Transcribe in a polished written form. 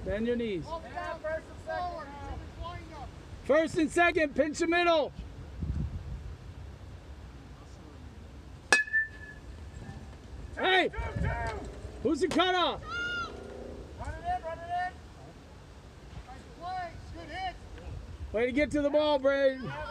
Bend your knees. Forward. First and second, pinch the middle. Hey! Who's the cutoff? Run it in, run it in. Nice play. Good hit. Way to get to the ball, Braden.